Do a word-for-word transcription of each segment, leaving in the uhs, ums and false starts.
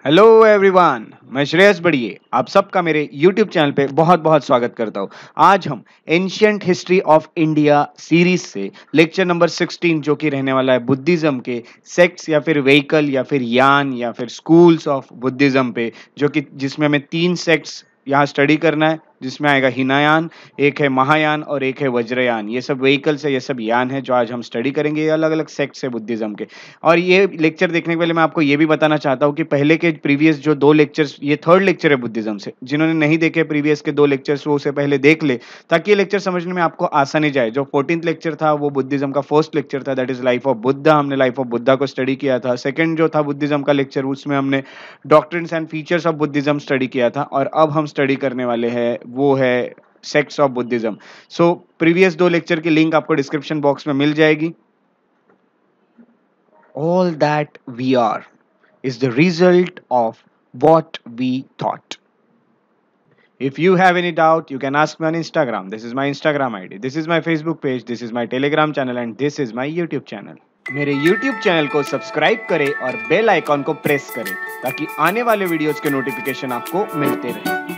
Hello everyone, मैं श्रेयस बड़िए आप सबका मेरे यूट्यूब चैनल पे बहुत बहुत स्वागत करता हूँ। आज हम ancient history of India series से लेक्चर नंबर सिक्सटीन जो कि रहने वाला है बुद्धिज्म के सेक्ट्स या फिर व्हीकल या फिर यान या फिर स्कूल्स ऑफ बुद्धिज्म पे, जो कि जिसमें हमें तीन सेक्ट्स यहाँ स्टडी करना है, जिसमें आएगा हिनायान, एक है महायान और एक है वज्रयान। ये सब व्हीकल्स है, ये सब यान है जो आज हम स्टडी करेंगे। ये अलग अलग सेक्ट्स है बुद्धिज्म के। और ये लेक्चर देखने के पहले मैं आपको ये भी बताना चाहता हूँ कि पहले के प्रीवियस जो दो लेक्चर्स, ये थर्ड लेक्चर है बुद्धिज्म से। जिन्होंने नहीं देखे प्रीवियस के दो लेक्चर्स वो उसे पहले देख ले, ताकि ये लेक्चर समझने में आपको आसानी जाए। जो फोर्टींथ लेक्चर था वो बुद्धिज्म का फर्स्ट लेक्चर था, that is life of Buddha. हमने लाइफ ऑफ बुद्धा को स्टडी किया था। सेकंड जो था बुद्धिज्म का लेक्चर, उसमें हमने doctrines and features of Buddhism study किया था। और अब हम स्टडी करने वाले हैं वो है sects of Buddhism. So previous दो लेक्चर की लिंक आपको डिस्क्रिप्शन बॉक्स में मिल जाएगी। All that we are is the result of what we thought. If you have any doubt, you can ask me on Instagram. This is my Instagram I D. This is my Facebook page. This is my Telegram channel. And this is my YouTube channel. मेरे YouTube channel को subscribe करें और bell icon को press करें ताकि आने वाले videos के नोटिफिकेशन आपको मिलते रहें।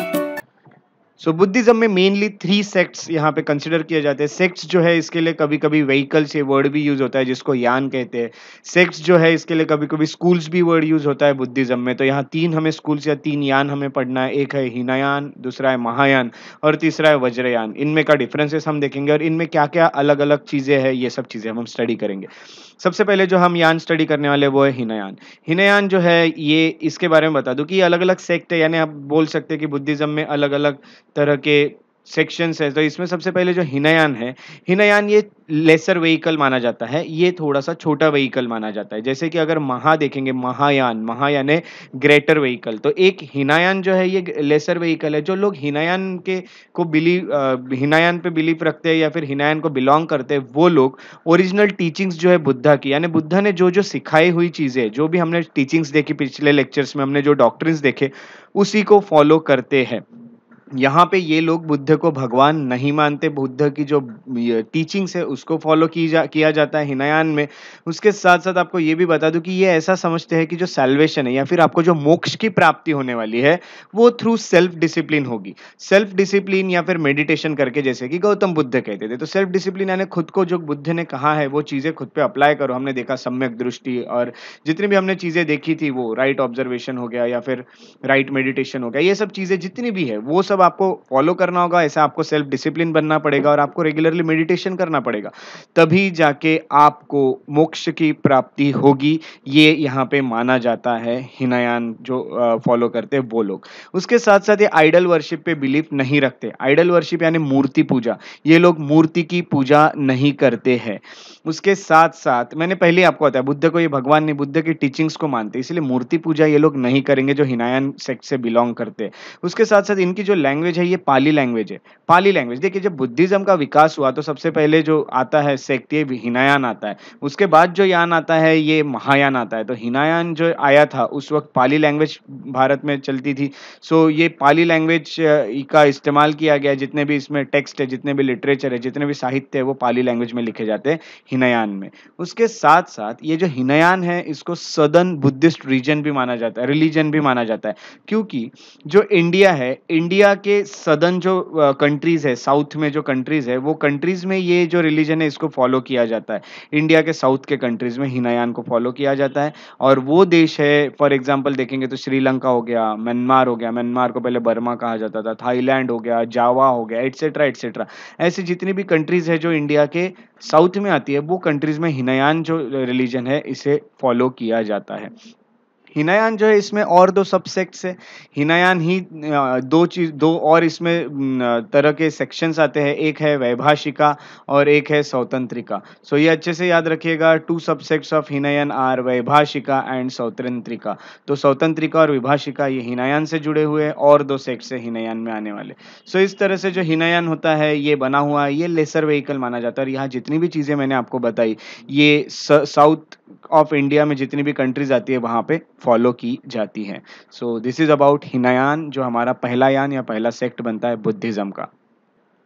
सो so, बुद्धिज्म में मेनली थ्री सेक्ट्स यहाँ पे कंसिडर किए जाते हैं। सेक्ट्स जो है इसके लिए कभी कभी व्हीकल्स ये वर्ड भी यूज होता है जिसको यान कहते हैं। सेक्ट्स जो है इसके लिए कभी कभी स्कूल्स भी वर्ड यूज होता है बुद्धिज्म में। तो यहाँ तीन हमें स्कूल्स या तीन यान हमें पढ़ना है। एक है हिनायान, दूसरा है महायान और तीसरा है वज्रयान। इनमें का डिफरेंसेस हम देखेंगे और इनमें क्या क्या अलग अलग चीजें हैं, ये सब चीजें हम स्टडी करेंगे। सबसे पहले जो हम यान स्टडी करने वाले वो है हिनायान। हिनायान जो है ये, इसके बारे में बता दूं कि ये अलग अलग सेक्ट है, यानी आप बोल सकते हैं कि बुद्धिज्म में अलग अलग तरह के सेक्शंस है। तो इसमें सबसे पहले जो हिनायान है, हिनायान ये लेसर व्हीकल माना जाता है, ये थोड़ा सा छोटा व्हीकल माना जाता है। जैसे कि अगर महा देखेंगे, महायान, महायान है ग्रेटर व्हीकल। तो एक हिनायान जो है ये लेसर व्हीकल है। जो लोग हिनायान के को बिलीव हिनायान पे बिलीव रखते हैं या फिर हिनायान को बिलोंग करते हैं, वो लोग ओरिजिनल टीचिंग्स जो है बुद्धा की, यानी बुद्धा ने जो जो सिखाई हुई चीजें, जो भी हमने टीचिंग्स देखी पिछले लेक्चर्स में, हमने जो डॉक्ट्रिन्स देखे, उसी को फॉलो करते हैं। यहाँ पे ये लोग बुद्ध को भगवान नहीं मानते। बुद्ध की जो टीचिंग्स है उसको फॉलो की जा किया जाता है हिनायान में। उसके साथ साथ आपको ये भी बता दूं कि ये ऐसा समझते हैं कि जो सैल्वेशन है या फिर आपको जो मोक्ष की प्राप्ति होने वाली है वो थ्रू सेल्फ डिसिप्लिन होगी। सेल्फ डिसिप्लिन या फिर मेडिटेशन करके, जैसे कि गौतम बुद्ध कहते थे। तो सेल्फ डिसिप्लिन यानी खुद को, जो बुद्ध ने कहा है वो चीजें खुद पे अप्लाई करो। हमने देखा सम्यक दृष्टि और जितनी भी हमने चीजें देखी थी, वो राइट ऑब्जर्वेशन हो गया या फिर राइट मेडिटेशन हो गया, ये सब चीजें जितनी भी है वो सब आपको फॉलो करना होगा। ऐसा आपको सेल्फ डिसिप्लिन बनना पड़ेगा और आपको रेगुलरली मेडिटेशन करना पड़ेगा, तभी जाके आपको मोक्ष की प्राप्ति होगी। ये यहाँ पे माना जाता है हिनायान जो फॉलो करते हैं वो लोग। उसके साथ साथ ये आइडल वर्शिप पे बिलीफ नहीं रखते। आइडल वर्शिप यानी मूर्ति पूजा, ये लोग मूर्ति की पूजा नहीं करते हैं। उसके साथ साथ मैंने पहले आपको बताया, बुद्ध को ये भगवान नहीं, बुद्ध की टीचिंग्स को मानते, इसलिए मूर्ति पूजा ये लोग नहीं करेंगे जो हिनायान सेक्ट से बिलोंग करते हैं। उसके साथ साथ इनकी जो लैंग्वेज है ये पाली लैंग्वेज है। पाली लैंग्वेज देखिए, जब बुद्धिज्म का विकास हुआ तो सबसे पहले जो आता है सेक्ट ये हिनायान आता है। उसके बाद जो यान आता है ये महायान आता है। तो हिनायान जो आया था उस वक्त पाली लैंग्वेज भारत में चलती थी। सो ये पाली लैंग्वेज का इस्तेमाल किया गया। जितने भी इसमें टेक्स्ट है, जितने भी लिटरेचर है, जितने भी साहित्य है, वो पाली लैंग्वेज में लिखे जाते हैं हिनायान में। उसके साथ साथ ये जो हिनायान है इसको सदर्न बुद्धिस्ट रीजन भी माना जाता है, रिलीजन भी माना जाता है, क्योंकि जो इंडिया है, इंडिया के सदर्न जो कंट्रीज है, साउथ में जो कंट्रीज है, वो कंट्रीज में ये जो रिलीजन है इसको फॉलो किया जाता है। इंडिया के साउथ के कंट्रीज में हिनायान को फॉलो किया जाता है। और वो देश है, फॉर एग्जांपल देखेंगे तो श्रीलंका हो गया, म्यांमार हो गया, म्यांमार को पहले बर्मा कहा जाता था, थाईलैंड हो गया, जावा हो गया, एटसेट्रा एटसेट्रा। ऐसी जितनी भी कंट्रीज है जो इंडिया के साउथ में आती है, वो कंट्रीज में हिनायान जो रिलीजन है इसे फॉलो किया जाता है। हिनायान जो है इसमें और दो सब सेक्ट्स है। हिनायान ही दो चीज दो और इसमें तरह के सेक्शंस आते हैं, एक है वैभाषिका और एक है सौतंत्रिका। सो ये अच्छे से याद रखिएगा, two sub sects of Hinayana are Vaibhashika and Sautrantika. तो सौतंत्रिका और विभाषिका ये हिनायान से जुड़े हुए और दो सेक्ट्स है हिनायान में आने वाले। सो इस तरह से जो हिनायान होता है ये बना हुआ है, ये लेसर व्हीकल माना जाता है। और यहाँ जितनी भी चीजें मैंने आपको बताई ये साउथ ऑफ इंडिया में जितनी भी कंट्रीज आती है वहां पे फॉलो की जाती है। So this is about Hinayana, जो हमारा पहला यान या पहला सेक्ट बनता है बुद्धिज्म का।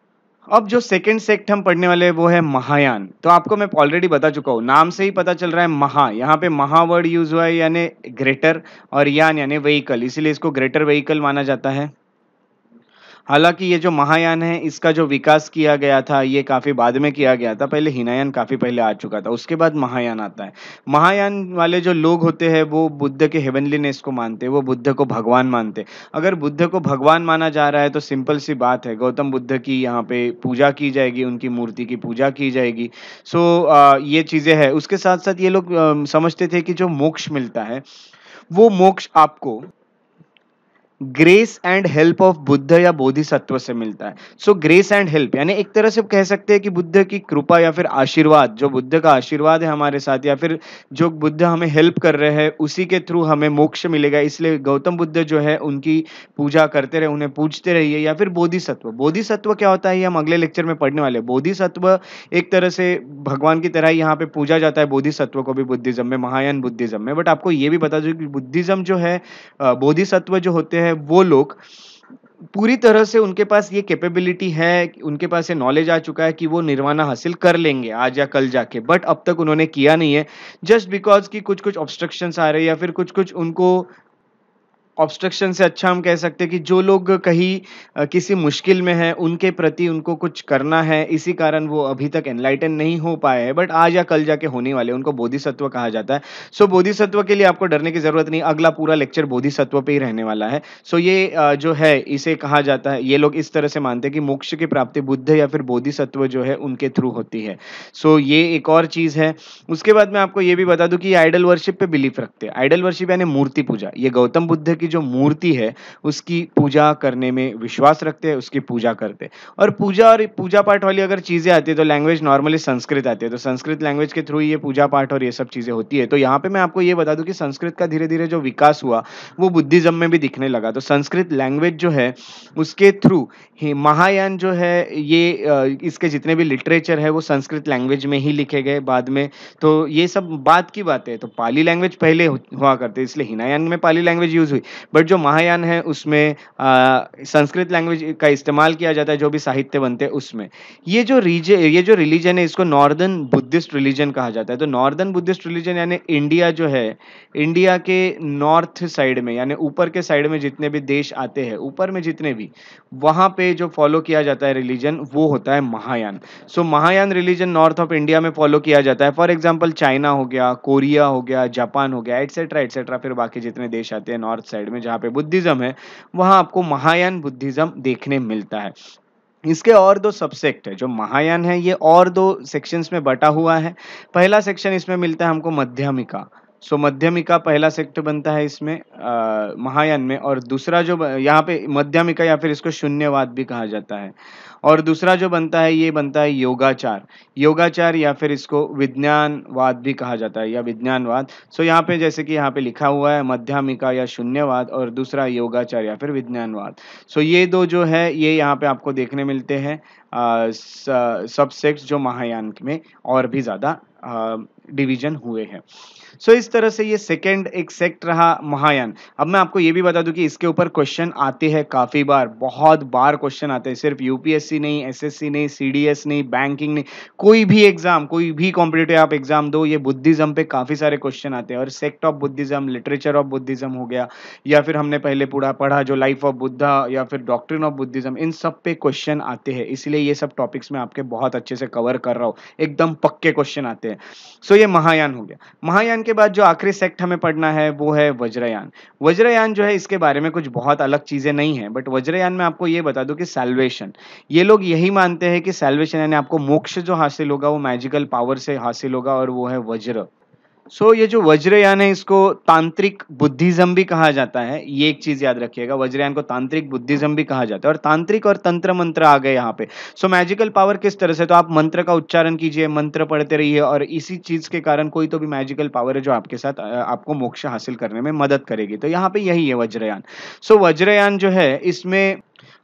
अब जो सेकंड सेक्ट हम पढ़ने वाले हैं वो है महायान। तो आपको मैं ऑलरेडी बता चुका हूँ, नाम से ही पता चल रहा है महा, यहाँ पे महा वर्ड यूज हुआ है यानी ग्रेटर, और यान यानी व्हीकल, इसीलिए इसको ग्रेटर व्हीकल माना जाता है। हालांकि ये जो महायान है इसका जो विकास किया गया था ये काफी बाद में किया गया था, पहले हिनायान काफी पहले आ चुका था, उसके बाद महायान आता है। महायान वाले जो लोग होते हैं वो बुद्ध के हेवनलीनेस को मानते हैं, वो बुद्ध को भगवान मानते हैं। अगर बुद्ध को भगवान माना जा रहा है तो सिंपल सी बात है, गौतम बुद्ध की यहाँ पे पूजा की जाएगी, उनकी मूर्ति की पूजा की जाएगी। सो ये चीजें हैं। उसके साथ साथ ये लोग अ, समझते थे कि जो मोक्ष मिलता है वो मोक्ष आपको grace and help of Buddha या बोधिसत्व से मिलता है। सो ग्रेस एंड हेल्प यानी एक तरह से कह सकते हैं कि बुद्ध की कृपा या फिर आशीर्वाद, जो बुद्ध का आशीर्वाद है हमारे साथ, या फिर जो बुद्ध हमें हेल्प कर रहे हैं उसी के थ्रू हमें मोक्ष मिलेगा। इसलिए गौतम बुद्ध जो है उनकी पूजा करते रहे, उन्हें पूजते रहिए। या फिर बोधिसत्व, बोधिसत्व क्या होता है ये हम अगले लेक्चर में पढ़ने वाले हैं। बोधिसत्व एक तरह से भगवान की तरह ही यहाँ पे पूजा जाता है, बोधिसत्व को भी बुद्धिज्म में, महायान बुद्धिज्म में। बट आपको ये भी बता दूं कि बुद्धिज्म जो है, अ, बोधिसत्व जो होते हैं वो लोग पूरी तरह से उनके पास ये कैपेबिलिटी है, उनके पास ये नॉलेज आ चुका है कि वो निर्वाणा हासिल कर लेंगे आज या कल जाके, बट अब तक उन्होंने किया नहीं है, जस्ट बिकॉज कि कुछ कुछ ऑब्स्ट्रक्शंस आ रहे हैं या फिर कुछ कुछ उनको ऑब्स्ट्रक्शन से अच्छा हम कह सकते हैं कि जो लोग कहीं अ, किसी मुश्किल में हैं उनके प्रति उनको कुछ करना है, इसी कारण वो अभी तक एनलाइटन नहीं हो पाए हैं, बट आज या कल जाके होने वाले, उनको बोधिसत्व कहा जाता है। सो बोधिसत्व के लिए आपको डरने की जरूरत नहीं, अगला पूरा लेक्चर बोधिसत्व पे ही रहने वाला है। सो ये अ, जो है इसे कहा जाता है, ये लोग इस तरह से मानते हैं कि मोक्ष की प्राप्ति बुद्ध या फिर बोधिसत्व जो है उनके थ्रू होती है। सो ये एक और चीज है। उसके बाद मैं आपको ये भी बता दूं कि आइडल वर्शिप पे बिलीफ रखते हैं। आइडल वर्शिप यानी मूर्ति पूजा, ये गौतम बुद्ध की जो मूर्ति है उसकी पूजा करने में विश्वास रखते हैं, उसकी पूजा करते हैं। और पूजा और पूजा पाठ वाली अगर चीजें आती है तो लैंग्वेज नॉर्मली संस्कृत आती है, तो संस्कृत लैंग्वेज के थ्रू ये पूजा पाठ और ये सब चीजें होती है। तो यहाँ पे मैं आपको ये बता दूं कि संस्कृत का धीरे धीरे जो विकास हुआ वो बुद्धिज्म में भी दिखने लगा। तो संस्कृत लैंग्वेज जो है उसके थ्रू ही महायान जो है ये अ, इसके जितने भी लिटरेचर है वो संस्कृत लैंग्वेज में ही लिखे गए बाद में। तो ये सब बात की बात है, तो पाली लैंग्वेज पहले हुआ करते, इसलिए हिनायान में पाली लैंग्वेज यूज हुई, बट जो महायान है उसमें आ, संस्कृत लैंग्वेज का इस्तेमाल किया जाता है, जो भी साहित्य बनते हैं उसमें। ये जो रीजन ये जो रिलीजन है इसको नॉर्दर्न बुद्धिस्ट रिलीजन कहा जाता है। तो नॉर्दर्न बुद्धिस्ट रिलीजन यानी इंडिया जो है, इंडिया के नॉर्थ साइड में यानी ऊपर के साइड में जितने भी देश आते हैं, ऊपर में जितने भी, वहां पे जो फॉलो किया जाता है रिलीजन वो होता है Mahayana. So Mahayana religion north of India में फॉलो किया जाता है। फॉर एग्जांपल चाइना हो गया, कोरिया हो गया, जापान हो गया, एटसेट्रा एटसेट्रा, फिर बाकी जितने देश आते हैं नॉर्थ साइड में जहाँ पे बुद्धिज्म है वहां आपको महायान बुद्धिज्म देखने मिलता है। इसके और दो सबसेक्ट है, जो महायान है ये और दो सेक्शंस में बटा हुआ है। पहला सेक्शन इसमें मिलता है हमको मध्यमिका। सो मध्यमिका पहला सेक्ट बनता है इसमें अ, महायान में, और दूसरा जो ब- यहाँ पे मध्यमिका या फिर इसको शून्यवाद भी कहा जाता है। और दूसरा जो बनता है ये बनता है योगाचार, योगाचार या फिर इसको विज्ञानवाद भी कहा जाता है या विज्ञानवाद। सो यहाँ पे जैसे कि यहाँ पे लिखा हुआ है मध्यमिका या शून्यवाद, और दूसरा योगाचार या फिर विज्ञानवाद। सो ये दो जो है ये यहाँ पे आपको देखने मिलते हैं सबसेक्ट्स जो महायान में और भी ज्यादा डिवीजन हुए हैं। सो इस तरह से ये सेकंड एक सेक्ट रहा महायान। अब मैं आपको ये भी बता दूं कि इसके ऊपर क्वेश्चन आते हैं काफी बार, बहुत बार क्वेश्चन आते हैं, सिर्फ यूपीएससी नहीं, एसएससी नहीं, सीडीएस नहीं, बैंकिंग नहीं, कोई भी एग्जाम, कोई भी कॉम्पिटिटिव आप एग्जाम दो, ये बुद्धिज्म पे काफी सारे क्वेश्चन आते हैं। और sect of Buddhism, literature of Buddhism हो गया, या फिर हमने पहले पूरा पढ़ा जो लाइफ ऑफ बुद्धा या फिर डॉक्ट्रिन ऑफ बुद्धिज्म, इन सब पे क्वेश्चन आते हैं। इसलिए ये सब टॉपिक्स में आपके बहुत अच्छे से कवर कर रहा हूँ, एकदम पक्के क्वेश्चन आते हैं। सो ये महायान हो गया। महायान के बाद जो आखिरी सेक्ट हमें पढ़ना है वो है वज्रयान। वज्रयान जो है इसके बारे में कुछ बहुत अलग चीजें नहीं है, बट वज्रयान में आपको ये बता दूं कि सैल्वेशन, ये लोग यही मानते हैं कि सैल्वेशन यानी आपको मोक्ष जो हासिल होगा वो मैजिकल पावर से हासिल होगा, और वो है वज्र। सो so, ये जो वज्रयान है इसको तांत्रिक बुद्धिज्म भी कहा जाता है, ये एक चीज याद रखिएगा, वज्रयान को तांत्रिक बुद्धिज्म भी कहा जाता है। और तांत्रिक और तंत्र मंत्र आ गए यहाँ पे। सो so, मैजिकल पावर किस तरह से, तो आप मंत्र का उच्चारण कीजिए, मंत्र पढ़ते रहिए, और इसी चीज के कारण कोई तो भी मैजिकल पावर है जो आपके साथ अ, आपको मोक्ष हासिल करने में मदद करेगी। तो यहाँ पे यही है वज्रयान। सो so, वज्रयान जो है इसमें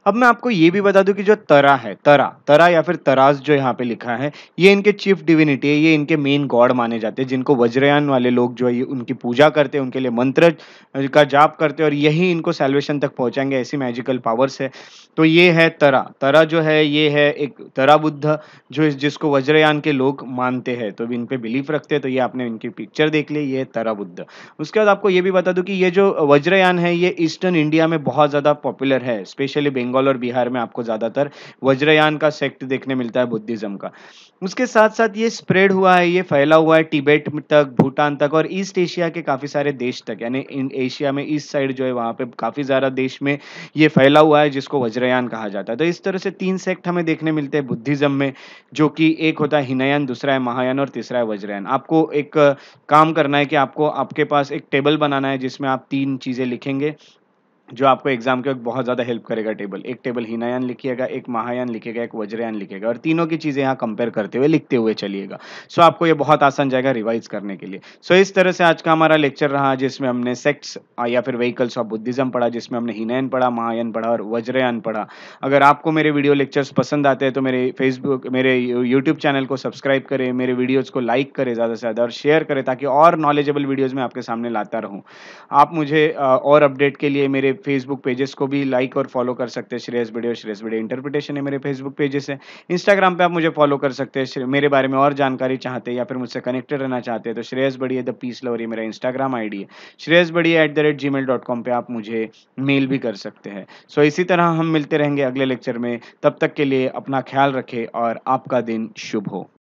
अब मैं आपको ये भी बता दूं कि जो तरा है, तरा तरा या फिर तराज जो यहाँ पे लिखा है, ये इनके चीफ डिविनिटी है, ये इनके मेन गॉड माने जाते हैं, जिनको वज्रयान वाले लोग जो है ये उनकी पूजा करते हैं, उनके लिए मंत्र का जाप करते हैं और यही इनको सैल्वेशन तक पहुंचाएंगे, ऐसी मैजिकल पावर्स है। तो ये है तरा। तरा जो है ये है एक तरा बुद्ध, जो इस जिसको वज्रयान के लोग मानते हैं, तो इन पे बिलीफ रखते हैं। तो ये आपने इनकी पिक्चर देख ली, ये है तरा बुद्ध। उसके बाद आपको ये भी बता दूं कि ये जो वज्रयान है ये ईस्टर्न इंडिया में बहुत ज़्यादा पॉपुलर है, स्पेशली बंगाल और बिहार में आपको ज़्यादातर वज्रयान का सेक्ट देखने मिलता है बुद्धिज़्म का। उसके साथ-साथ ये स्प्रेड हुआ है, ये फैला हुआ है तिब्बत तक, भूटान तक और ईस्ट एशिया के काफ़ी सारे देश तक, यानी इन एशिया में ईस्ट साइड जो है वहाँ पे काफ़ी ज़्यादा देश में ये फैला हुआ है, जिसको वज्रयान कहा जाता है। तो इस तरह से तीन सेक्ट हमें देखने मिलते हैं बुद्धिज़्म में, जो कि एक होता है हिनयान, दूसरा है महायान और तीसरा है वज्रयान। आपको एक अ, काम करना है कि आपको आपके पास एक टेबल बनाना है जिसमें आप तीन चीज़ें लिखेंगे, जो आपको एग्जाम के वक्त बहुत ज़्यादा हेल्प करेगा टेबल। एक टेबल हिनायान लिखिएगा, एक महायान लिखिएगा, एक वज्रयान लिखिएगा और तीनों की चीज़ें यहाँ कंपेयर करते हुए लिखते हुए चलिएगा। सो आपको ये बहुत आसान जाएगा रिवाइज करने के लिए। सो इस तरह से आज का हमारा लेक्चर रहा, जिसमें हमने सेक्ट्स या फिर व्हीकल्स ऑफ बुद्धिज्म पढ़ा, जिसमें हमने हिनायन पढ़ा, महायान पढ़ा और वज्रयान पढ़ा। अगर आपको मेरे वीडियो लेक्चर्स पसंद आते हैं तो मेरे फेसबुक मेरे यूट्यूब चैनल को सब्सक्राइब करें, मेरे वीडियोज़ को लाइक करें ज़्यादा से ज़्यादा और शेयर करें, ताकि और नॉलेजेबल वीडियोज़ मैं आपके सामने लाता रहूँ। आप मुझे अ, और अपडेट के लिए मेरे फेसबुक पेजेस को भी लाइक और फॉलो कर सकते हैं। श्रेयस बड़े और श्रेयस बड़े इंटरप्रिटेशन है मेरे फेसबुक पेजेस है। इंस्टाग्राम पे आप मुझे फॉलो कर सकते हैं। श्रे- मेरे बारे में और जानकारी चाहते हैं या फिर मुझसे कनेक्टेड रहना चाहते हैं तो Shreyas Badiye the peace lover ये मेरा इंस्टाग्राम आईडी है। Shreyas Badiye at the rate gmail dot com पे आप मुझे मेल भी कर सकते हैं। सो इसी तरह हम मिलते रहेंगे अगले लेक्चर में। तब तक के लिए अपना ख्याल रखें और आपका दिन शुभ हो।